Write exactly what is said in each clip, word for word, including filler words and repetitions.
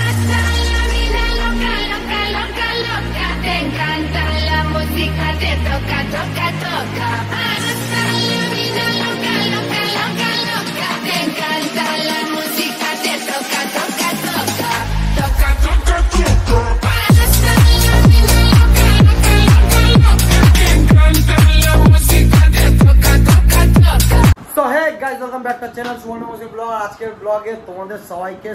আজকের ব্লগে তোমাদের সবাইকে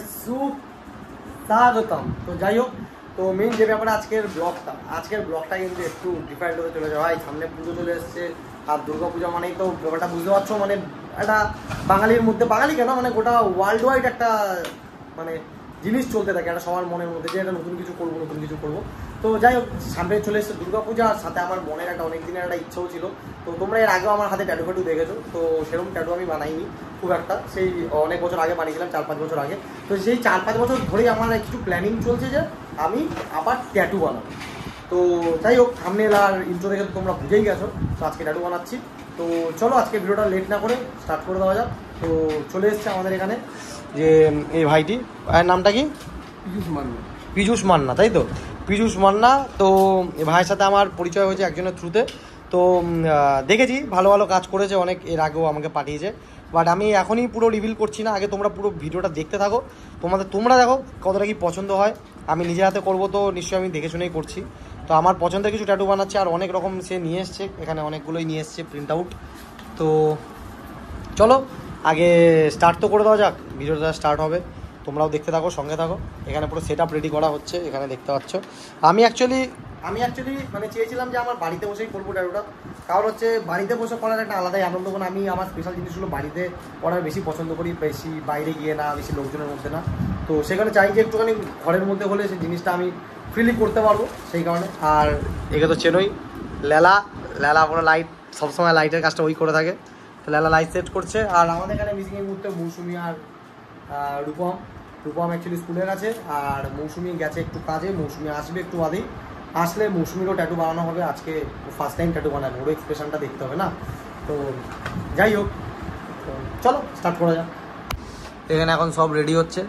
সুস্বাগতম। তো যাই হোক, তো মেইন যে ব্যাপারে আজকের ব্লগটা আজকের ব্লগটা কিন্তু একটু ডিফারেন্ট হতে চলে যাওয়া। সামনে পুজো চলে এসছে, আর দুর্গা পূজা মানেই তো ব্যাপারটা বুঝতে পারছো, মানে একটা বাঙালির মধ্যে, বাঙালি কেন মানে গোটা ওয়ার্ল্ড ওয়াইড একটা মানে জিনিস চলতে থাকে একটা সবার মনের মধ্যে, যে একটা নতুন কিছু করবো নতুন কিছু করবো। তো যাই হোক, সামনে চলে এসছে দুর্গা পূজা, আর সাথে আমার মনের একটা অনেক দিনের একটা ইচ্ছাও ছিল। তো তোমরা এর আগেও আমার হাতে ট্যাটু ফ্যাটু দেখেছো, তো সেরকম ট্যাটু আমি বানাইনি খুব একটা, সেই অনেক বছর আগে বানিয়েছিলাম, চার পাঁচ বছর আগে। তো সেই চার পাঁচ বছর ধরেই আমার কিছু প্ল্যানিং চলছে যে আমি আবার ট্যাটু বানাবো। তো যাই হোক, থাম্বনেল আর ইন্ট্রো দেখে তো তোমরা বুঝেই গেছো, তো আজকে ট্যাটু বানাচ্ছি। তো চলো আজকে ভিডিওটা লেট না করে স্টার্ট করে দেওয়া যাক। তো চলে এসছে আমাদের এখানে যে এই ভাইটি, ভাইয়ের নামটা কি? পীযূষ মান্না। পীযূষ মান্না, তাই তো? পীযূষ মান্না। তো ভাইয়ের সাথে আমার পরিচয় হয়েছে একজনের থ্রুতে। তো দেখেছি ভালো ভালো কাজ করেছে অনেক, এর আগেও আমাকে পাঠিয়েছে, বাট আমি এখনই পুরো রিভিল করছি না। আগে তোমরা পুরো ভিডিওটা দেখতে থাকো, তোমাদের তোমরা দেখো কতটা কি পছন্দ হয়। আমি নিজের হাতে করবো তো নিশ্চয়ই আমি দেখে শুনেই করছি। তো আমার পছন্দের কিছু ট্যাটু বানাচ্ছে, আর অনেক রকম সে নিয়ে এসছে, এখানে অনেকগুলোই নিয়ে এসছে প্রিন্ট আউট। তো চলো আগে স্টার্ট তো করে দেওয়া যাক, ভিডিওটা স্টার্ট হবে, তোমরাও দেখতে থাকো, সঙ্গে থাকো। এখানে পুরো সেট আপ রেডি করা হচ্ছে, এখানে দেখতে পাচ্ছ। আমি অ্যাকচুয়ালি আমি অ্যাকচুয়ালি মানে চেয়েছিলাম যে আমার বাড়িতে বসেই করবো ট্যাটুটা, কারণ হচ্ছে বাড়িতে বসে করার একটা আলাদাই আনন্দ। মানে আমি আমার স্পেশাল জিনিসগুলো বাড়িতে করার বেশি পছন্দ করি, বেশি বাইরে গিয়ে না, বেশি লোকজনের মধ্যে না। তো সেখানে চাই যে একটুখানি ঘরের মধ্যে হলে সেই জিনিসটা আমি ফ্রিলি করতে পারবো, সেই কারণে। আর একে তো চেনই, লেলা লেলা কোনো লাইট, সবসময় লাইটের কাজটা ওই করে থাকে, তো লেলা লাইট সেট করছে। আর আমাদের এখানে মিসিং এই মুহূর্তে মৌসুমি আর রূপম। রূপম অ্যাকচুয়ালি স্কুলে গেছে, আর মৌসুমি গেছে একটু কাজে। মৌসুমি আসবে একটু বাদেই, আসলে মৌসুমিরও ট্যাটু বানানো হবে। আজকে ফার্স্ট টাইম ট্যাটু বানাবে, ওরও এক্সপ্রেশনটা দেখতে হবে না। তো যাই হোক, চলো স্টার্ট করা যাক। এখানে এখন সব রেডি হচ্ছে,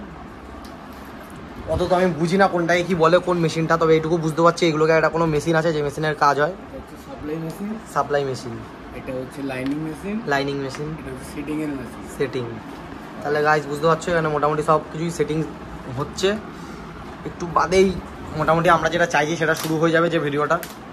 অত তো আমি বুঝি না কোনটাকে কি বলে, কোন মেশিনটা, তবে এইটুকু বুঝতে পারছি এগুলোকে একটা কোনো মেশিন আছে যে মেশিনের কাজ হয়। Supply machine. Supply machine. এটা হচ্ছে লাইনিং মেশিন। Lining machine. এটা হচ্ছে সেটিং এর মেশিন। সেটিং। তাহলে গাইস বুঝতে পারছো এখানে মোটামুটি সব কিছুই সেটিং হচ্ছে, একটু বাদেই মোটামুটি আমরা যেটা চাইছি সেটা শুরু হয়ে যাবে, যে ভিডিওটা।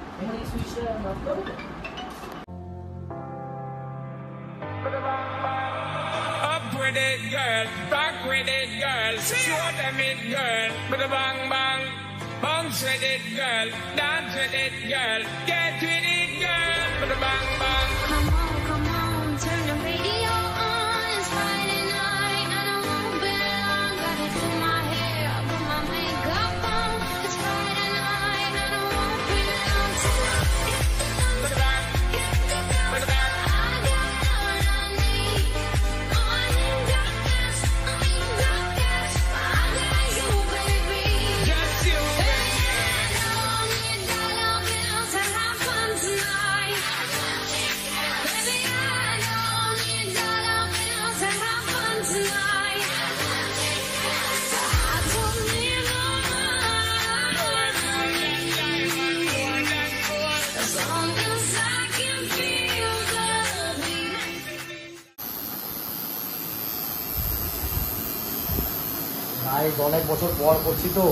With it, girl, back with it, girl, show them it, girl, with a bang bang, bounce with it, girl, dance with it, girl, get with it, girl, with a bang bang. Come on, come on, turn the radio on. It's Friday night and I won't be long. Gotta do my hair, put my makeup on. It's Friday night and I won't be long. With a bang, with a bang. I got what I need. I ain't got cash, I ain't got cash. I got you, baby. Just you, baby. And I don't need dollar bills to have fun tonight. Baby, I don't need dollar bills to have fun tonight. I don't need no money, as long as I can feel the beat. ভাই অনেক বছর পর করছি তো,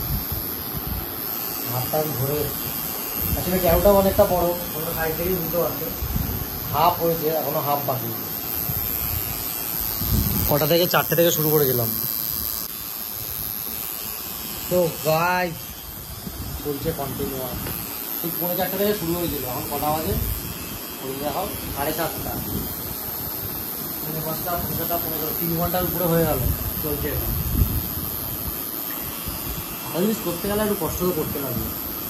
হাতটা ধরে আসলে ক্যারোটাও অনেকটা বড়, অন্য সাইড থেকেই বুঝতে পারছে। হাফ হয়েছে, এখনো হাফ বাকি। কটা থেকে? চারটে থেকে শুরু করেছিলাম। তো গাইস চলছে কন্টিনিউ, ঠিক পৌনে চারটে থেকে শুরু হয়েছিল, এখন কটা বাজে ওই দেখাও, সাড়ে সাতটা, পৌনে পাঁচটা, পৌনে ছটা, পনেরো, তিন ঘন্টার উপরে হয়ে গেল চলছে। ভালো জিনিস করতে গেলে একটু কষ্ট তো করতে লাগবে,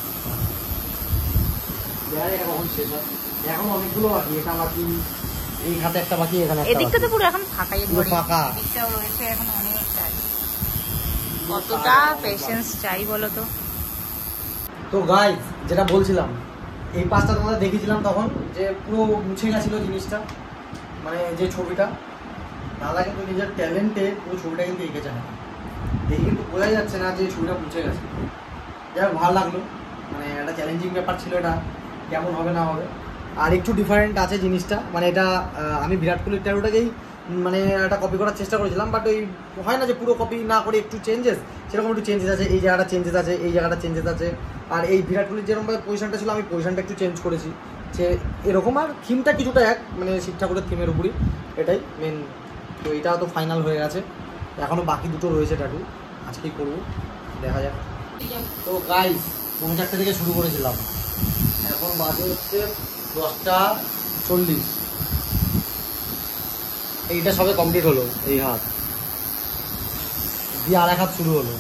দেখা যায় এটা কখন শেষ হয়। এখন অনেকগুলো বাকি, এটা বাকি, এই খাতে একটা বাকি, এখানে একটা এদিকটা তো বাকি। পুরো এখন ফাঁকাই, পুরো ফাঁকা। এদিকটাও রয়েছে এখন অনেক কাজ। কতটা পেশেন্স চাই বলো তো। তো গাইস যেটা বলছিলাম, এই পাঁচটা তোমাদের দেখিয়েছিলাম তখন, যে পুরো মুছে গেছিলো জিনিসটা, মানে যে ছবিটা দাদা কিন্তু নিজের ট্যালেন্টে পুরো ছবিটা কিন্তু এঁকেছে না, দেখে কিন্তু বোঝাই যাচ্ছে না যে ছবিটা মুছে গেছে। যাই হোক ভালো লাগলো, মানে একটা চ্যালেঞ্জিং ব্যাপার ছিল এটা, কেমন হবে না হবে। আর একটু ডিফারেন্ট আছে জিনিসটা, মানে এটা আমি বিরাট কোহলির ট্যাটুটাকেই মানে একটা কপি করার চেষ্টা করেছিলাম, বাট ওই হয় না যে পুরো কপি না করে একটু চেঞ্জেস, সেরকম একটু চেঞ্জেস আছে। এই জায়গাটা চেঞ্জেস আছে, এই জায়গাটা চেঞ্জেস আছে। আর এই বিরাট কোহলির যেরকমভাবে পজিশনটা ছিল আমি পজিশনটা একটু চেঞ্জ করেছি, যে এরকম। আর থিমটা কিছুটা এক, মানে শিব ঠাকুরের থিমের উপরই, এটাই মেন। তো এটাও তো ফাইনাল হয়ে গেছে, এখনও বাকি দুটো রয়েছে ট্যাটু, আজকেই করবো, দেখা যাক। তো গাইস পৌনে চারটে থেকে শুরু করেছিলাম, এখন বাজে হচ্ছে দশটা চল্লিশ। এইটা সবে কমপ্লিট হলো, এই হাত দিয়ে আর এক হাত শুরু হলো।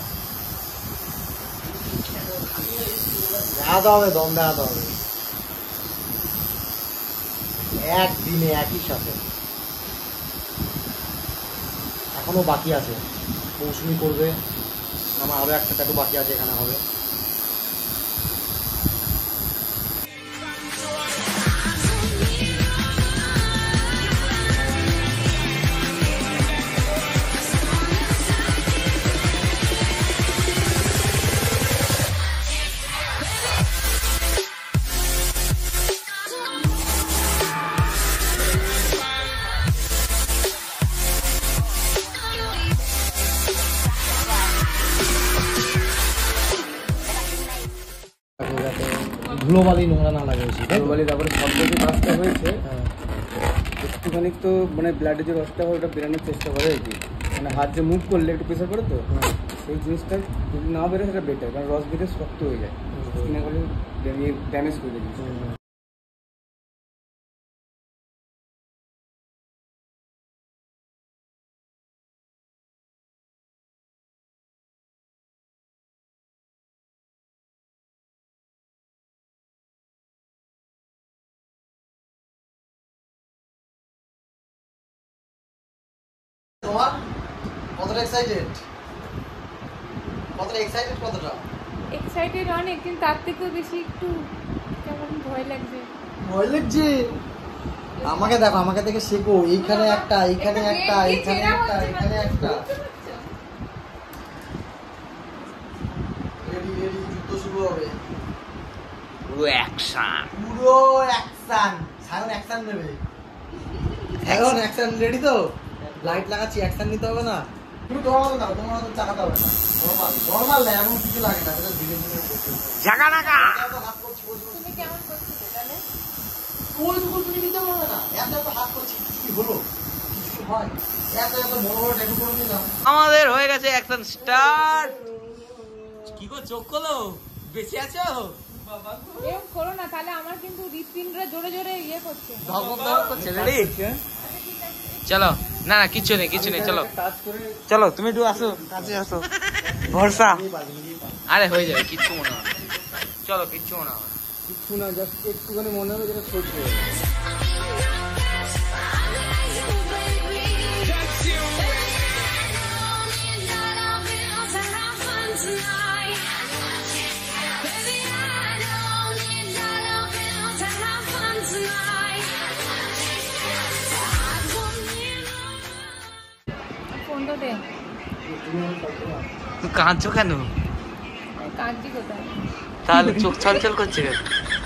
দেখাতে হবে, দম দেখাতে হবে একদিনে একই সাথে। এখনো বাকি আছে, মৌসুমি করবে, আমার আরো একটা ট্যাটু বাকি আছে, এখানে হবে। ধুলোবালি নোংরা না লাগে বেশি, বলি তারপরে শব্দ যে কাজটা হয়েছে একটুখানি তো মানে ব্লাডের যে রসটা হয় ওটা বেরানোর চেষ্টা করে আর কি, মানে হাত যে মুভ করলে একটু প্রেশার করে তো সেই জিনিসটা যদি না বেরোয় সেটা বেটার, কারণ রস বেরিয়ে শক্ত হয়ে যায়, স্কিনে করে ড্যামেজ করে দেয়। তোমার কতটা এক্সাইটেড, কতটা এক্সাইটেড, কতটা এক্সাইটেড অনেক, কিন্তু তার থেকেও বেশি একটু কেমন ভয় লাগছে। ভয় লাগছে? আমাকে দেখো, আমাকে দেখে শেখো। এইখানে একটা, এইখানে একটা, এইখানে একটা, এখানে একটা। রেডি রেডি, যুদ্ধ শুরু হবে। পুরো অ্যাকশন, পুরো অ্যাকশন। সায়ন অ্যাকশন নেবে, এখন অ্যাকশন রেডি তো? লাইট লাগাচ্ছি, অ্যাকশন নিতে হবে না? তুমি তোমার মতো দাও, তোমার মতো চাকাতে হবে না, নর্মাল নর্মাল না, এমন কিছু লাগে না, সেটা ধীরে ধীরে করতে হবে। ঝাঁকা নাকা হাত করছি, তুমি কেমন করছিলে তাহলে? ওই টুকু তুমি নিতে পারবে না, এত এত হাত করছি, কিছু কি হলো, কিছু কি হয়? এত এত বড় বড় ট্যাটু করে নিলাম। আমাদের হয়ে গেছে অ্যাকশন স্টার্ট। কি গো চোখ খোলো, বেঁচে আছো? এরকম করো না, তাহলে আমার কিন্তু হৃৎপিণ্ডরা জোরে জোরে ইয়ে করছে। ধপধপ ধপ করছে। রেডি? চলো। না না কিচ্ছু নেই, কিচ্ছু নেই, চলো চলো, তুমি একটু আসো, কাছে আসো, ভরসা। আরে হয়ে যাবে, কিচ্ছু মনে হয় না। চলো, কিচ্ছু মনে হয় না। কিছু না, জাস্ট একটুখানি মনে হবে যেটা সহ্য হবে। ফোনটা দে। কাঁদছো কেন? কাঁদছি কোথায়? তাহলে চোখ ছলছল করছে কেন?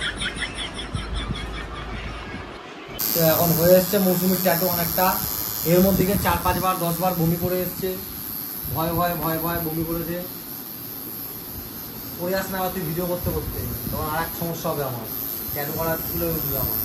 তো এখন হয়ে এসছে মৌসুমির ট্যাটু অনেকটা, এর মধ্যে থেকে চার পাঁচবার দশ বার বমি করে এসছে, ভয় ভয় ভয় ভয় বমি করেছে। ওই আস না তুই ভিডিও করতে করতে, তখন আর এক সমস্যা হবে আমার, ট্যাটু করার তুলে উঠবে আমার।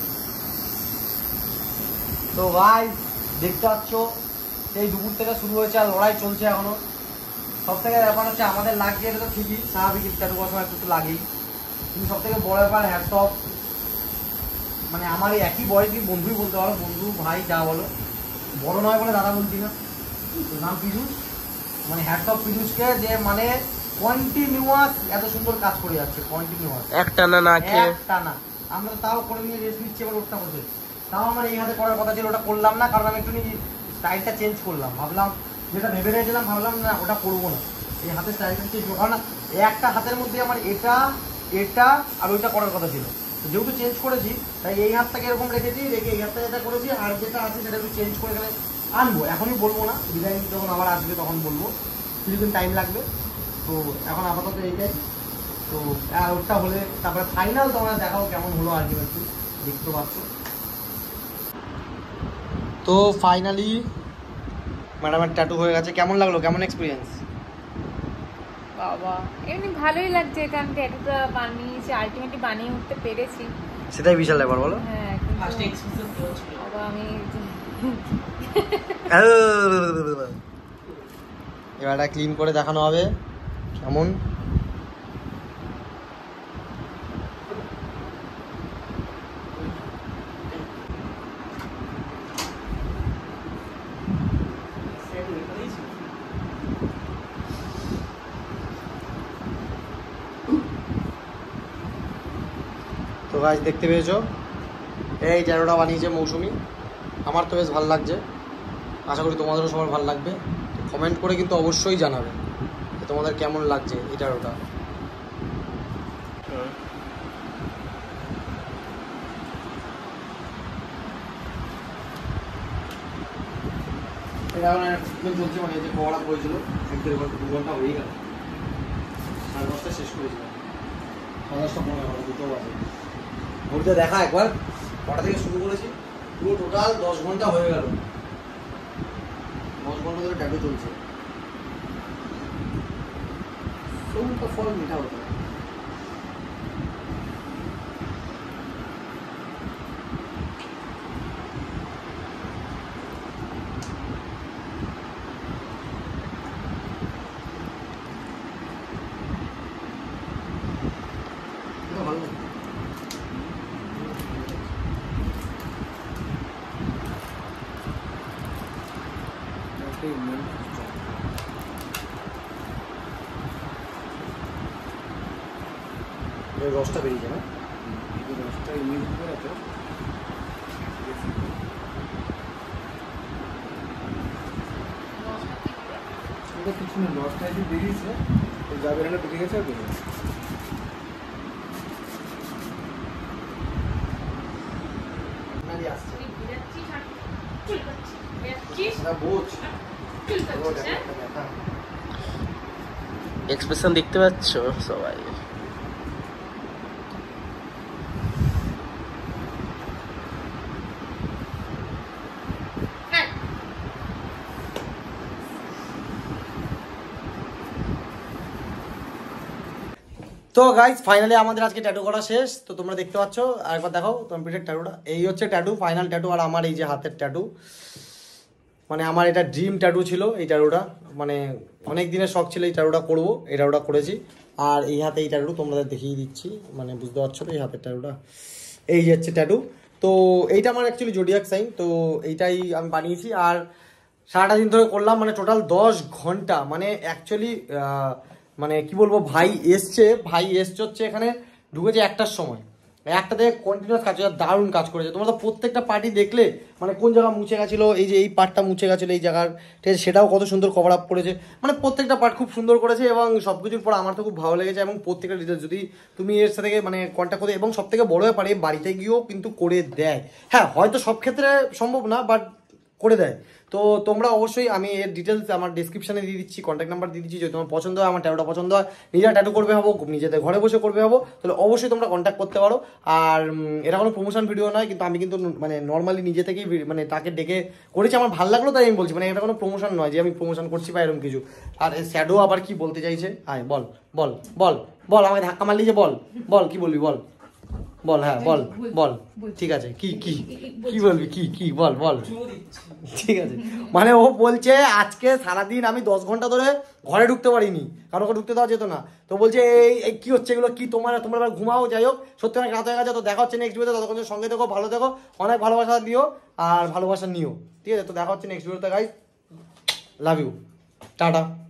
তো ভাই দেখতে পাচ্ছ, সেই দুপুর থেকে শুরু হয়েছে আর লড়াই চলছে এখনো। সব থেকে ব্যাপার হচ্ছে আমাদের লাগছে, এটা তো ঠিকই স্বাভাবিক, ট্যাটু করার সময় একটু তো লাগেই, কিন্তু সব থেকে বড় ব্যাপার হ্যাটস অফ, মানে আমার এই একই বয়সী বন্ধুই বলতে পারো, বন্ধু ভাই যা বলো, বড় নয় বলে দাদা বলছি না, নাম পীযুষ, মানে হ্যাটস অফ পীযুষকে, যে মানে কন্টিনিউয়াস এত সুন্দর কাজ করে যাচ্ছে, কন্টিনিউয়াস একটা না না খেয়ে একটা না। আমরা তাও করে নিয়ে রেস্ট নিচ্ছি, এবার ওটা করছে, তাও আমার এই হাতে করার কথা ছিল, ওটা করলাম না, কারণ আমি একটু স্টাইলটা চেঞ্জ করলাম, ভাবলাম যেটা ভেবে রেখেছিলাম, ভাবলাম না ওটা করবো না, এই হাতের স্টাইলটা চেঞ্জ করবো, কারণ একটা হাতের মধ্যে আমার এটা এটা আর ওইটা করার কথা ছিল, যেহেতু চেঞ্জ করেছি তাই এই হাতটাকে এরকম রেখেছি, রেখে এই হাতটা যেটা করেছি আর যেটা আছে সেটা একটু চেঞ্জ করে এখানে আনবো, এখনই বলবো না, ডিজাইন যখন আবার আসবে তখন বলবো। তো কিছুদিন টাইম লাগবে। তো এখন আপাতত এইটাই। তো আর ওটা হলে তারপরে ফাইনাল তোমরা দেখাও কেমন হলো আলটিমেটলি, দেখতে পাচ্ছ। তো ফাইনালি ম্যাডামের ট্যাটু হয়ে গেছে। কেমন লাগলো, কেমন এক্সপিরিয়েন্স? বাবা এমনি ভালোই লাগছে, কারণ ট্যাটুটা বানিয়েছি, আলটিমেটলি বানিয়ে উঠতে পেরেছি, সেটাই বিশাল ব্যাপার বলো। হ্যাঁ বাবা আমি এবারটা ক্লিন করে দেখানো হবে কেমন। তো গাছ দেখতে পেয়েছো, এই ট্যাটুটা বানিয়েছে মৌসুমি। আমার তো বেশ ভালো লাগছে, আশা করি তোমাদেরও সবার ভালো লাগবে। কমেন্ট করে কিন্তু অবশ্যই জানাবে যে তোমাদের কেমন লাগছে এই ট্যাটুটা। এটা এখন ট্রিটমেন্ট চলছে, মানে যে কভার আপ হয়েছিল এক দেড় ঘন্টা দু ঘন্টা হয়ে গেল, সাড়ে দশটা শেষ করেছিলাম, সাড়ে দশটা পনেরো ঘন্টা দুটো বাজে। ঘুরতে দেখা একবার কটা থেকে শুরু করেছি, পুরো টোটাল দশ ঘন্টা হয়ে গেল, দশ ঘন্টা ধরে ট্যাটু চলছে। সবটা ফল মিঠা হতো। ভালো লাগে। রসটা বেরিয়েছে না, রসটা ইমেজ করে আছে। ওটা কিছু না, রসটা একটু বেরিয়েছে, যা বেরোনো বেরিয়ে গেছে আর বেরিয়ে গেছে। এক্সপ্রেশন দেখতে পাচ্ছ সবাই। তো গাইস ফাইনালি আমাদের আজকে ট্যাটু করা শেষ। তো তোমরা দেখতে পাচ্ছ, আরেকবার দেখাও তোমার পিঠের ট্যাটুটা। এই হচ্ছে ট্যাটু, ফাইনাল ট্যাটু। আর আমার এই যে হাতের ট্যাটু, মানে আমার এটা ড্রিম ট্যাটু ছিল এই ট্যাটুটা, মানে অনেক দিনের শখ ছিল এই ট্যাটুটা করবো, এই ট্যাটুটা করেছি। আর এই হাতে এই ট্যাটু তোমাদের দেখিয়ে দিচ্ছি, মানে বুঝতে পারছো তো এই হাতের ট্যাটুটা, এই যে হচ্ছে ট্যাটু। তো এইটা আমার অ্যাকচুয়ালি জোডিয়াক সাইন, তো এইটাই আমি বানিয়েছি। আর সারাটা দিন ধরে করলাম, মানে টোটাল দশ ঘন্টা, মানে অ্যাকচুয়ালি মানে কি বলবো, ভাই এসছে ভাই এসছে হচ্ছে এখানে ঢুকেছে একটার সময়, একটা থেকে কন্টিনিউয়াস কাজ করেছে, দারুণ কাজ করেছে। তোমরা তো প্রত্যেকটা পার্টি দেখলে, মানে কোন জায়গা মুছে গেছিলো, এই যে এই পার্টটা মুছে গেছিলো এই জায়গার, ঠিক আছে, সেটাও কত সুন্দর কভার আপ করেছে, মানে প্রত্যেকটা পার্ট খুব সুন্দর করেছে। এবং সব কিছুর পর আমার তো খুব ভালো লেগেছে। এবং প্রত্যেকটা ডিটেলস যদি তুমি এর সাথে মানে কন্ট্যাক্ট করে, এবং সব থেকে বড় ব্যাপারে বাড়িতে গিয়েও কিন্তু করে দেয়। হ্যাঁ হয়তো সব ক্ষেত্রে সম্ভব না, বাট করে দেয়। তো তোমরা অবশ্যই, আমি এর ডিটেলস আমার ডিসক্রিপশনে দিয়ে দিচ্ছি, কন্ট্যাক্ট নাম্বার দিয়ে দিচ্ছি। যদি তোমার পছন্দ হয়, আমার ট্যাটুটা পছন্দ হয়, নিজেরা ট্যাটু করবে হবো, নিজেদের ঘরে বসে করবে হবো, তাহলে অবশ্যই তোমরা কন্ট্যাক্ট করতে পারো। আর এটা কোনো প্রমোশন ভিডিও নয়, কিন্তু আমি কিন্তু মানে নর্মালি নিজে থেকেই মানে তাকে ডেকে করেছি, আমার ভালো লাগলো তাই আমি বলছি, মানে এটা কোনো প্রমোশন নয় যে আমি প্রমোশন করছি বা এরকম কিছু। আর শ্যাডো আবার কি বলতে চাইছে, আয় বল বল বল বল, আমাকে ধাক্কা মারলি যে, বল বল কি বলবি, বল বল, হ্যাঁ বল বল, ঠিক আছে, কি কি কি বলবি, কি কি বল বল, ঠিক আছে। মানে ও বলছে আজকে সারাদিন আমি দশ ঘন্টা ধরে ঘরে ঢুকতে পারিনি, কারণ ওকে ঢুকতে দেওয়া যেত না। তো বলছে এই এই কি হচ্ছে এগুলো, কি তোমার তোমরা এবার ঘুমাও, যাই হোক সত্যি অনেক রাত হয়ে গেছে। তো দেখা হচ্ছে নেক্সট ভিডিওতে, ততক্ষণ সঙ্গে দেখো, ভালো দেখো, অনেক ভালোবাসা দিও আর ভালোবাসা নিও, ঠিক আছে। তো দেখা হচ্ছে নেক্সট ভিডিওতে গাইস, লাভ ইউ, টাটা।